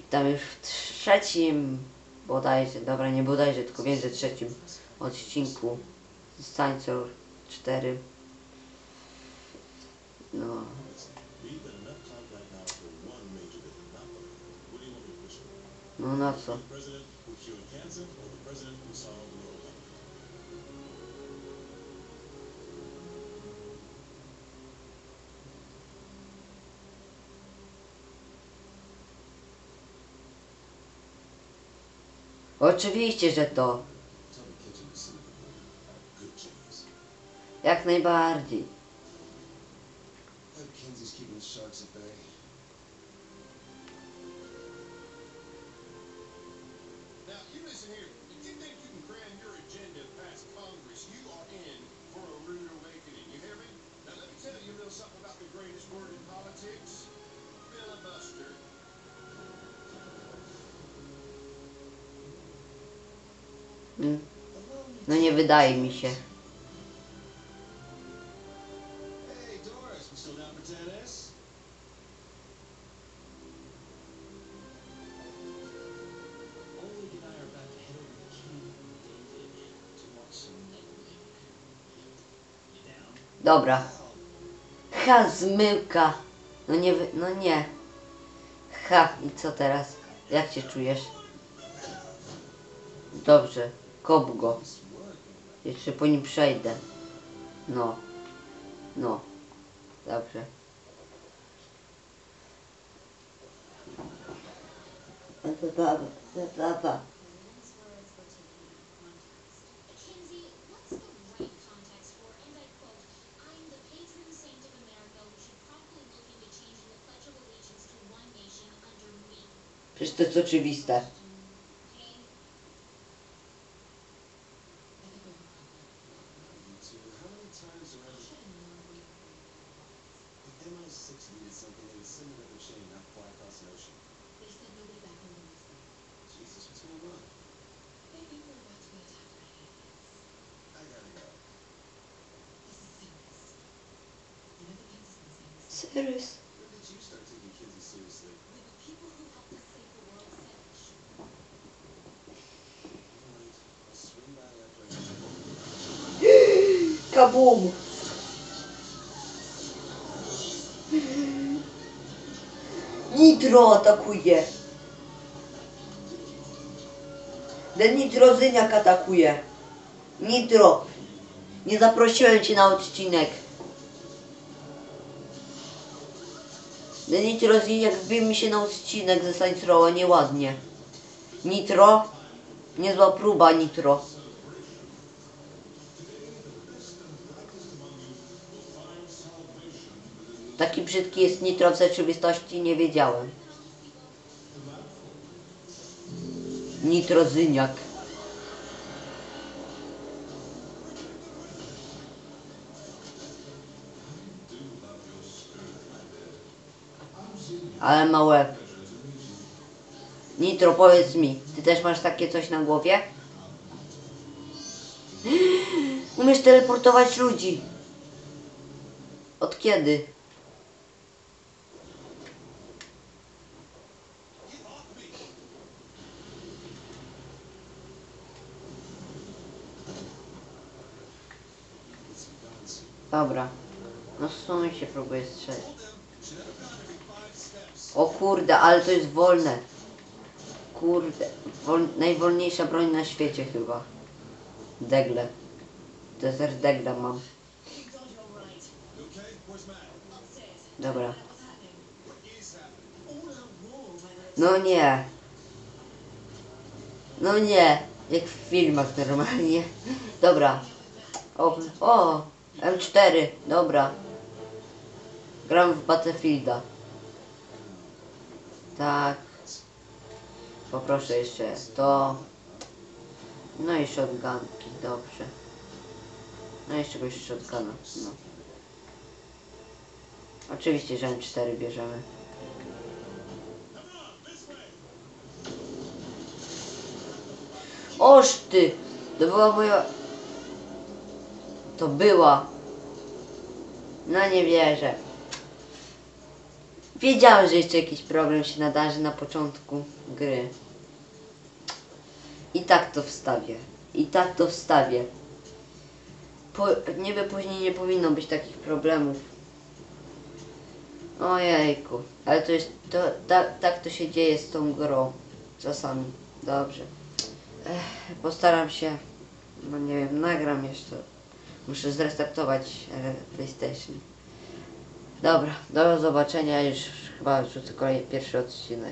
Tam już w trzecim bodajże, dobra, nie bodajże, tylko więcej trzecim odcinku z Saints-Row 4. No. No na co? Oczywiście, że to. Jak najbardziej. No nie wydaje mi się. Dobra. Ha, zmyłka. No nie, no nie. Ha, i co teraz? Jak się czujesz? Dobrze, kop go. Jeszcze po nim przejdę. No. No. Dobrze. Baba. Przecież to jest oczywiste. Serious? Kabum! Nitro atakuje! Ten nitrozyniak atakuje! Nitro! Nie zaprosiłem cię na odcinek. Ten nitrozyniak wbił mi się na odcinek ze Saints-Rowa, nieładnie. Nitro? Niezła próba, Nitro. Taki brzydki jest Nitro w rzeczywistości, nie wiedziałem. Nitrozyniak. Ale ma łeb. Nitro, powiedz mi, ty też masz takie coś na głowie? Umiesz teleportować ludzi. Od kiedy? Dobra. No w sumie się próbuję strzelić. O kurde, ale to jest wolne. Kurde. Najwolniejsza broń na świecie chyba. Degle. Desert Degla mam. Dobra. No nie. No nie. Jak w filmach normalnie. Dobra. O, M4. Dobra. Gram w Battlefielda. Tak. Poproszę jeszcze to. No i shotgunki, dobrze. No i jeszcze czegoś shotguna, no. Oczywiście, że M4 bierzemy. Oż ty! To była moja... To była... No nie wierzę. Wiedziałem, że jeszcze jakiś problem się nadarzy na początku gry. I tak to wstawię. I tak to wstawię. Niby później nie powinno być takich problemów. Ojejku. Ale to jest... Tak to się dzieje z tą grą. Czasami. Dobrze. Postaram się... No nie wiem, nagram jeszcze. Muszę zrestartować PlayStation. Dobra, do zobaczenia już chyba wrzucę pierwszy odcinek.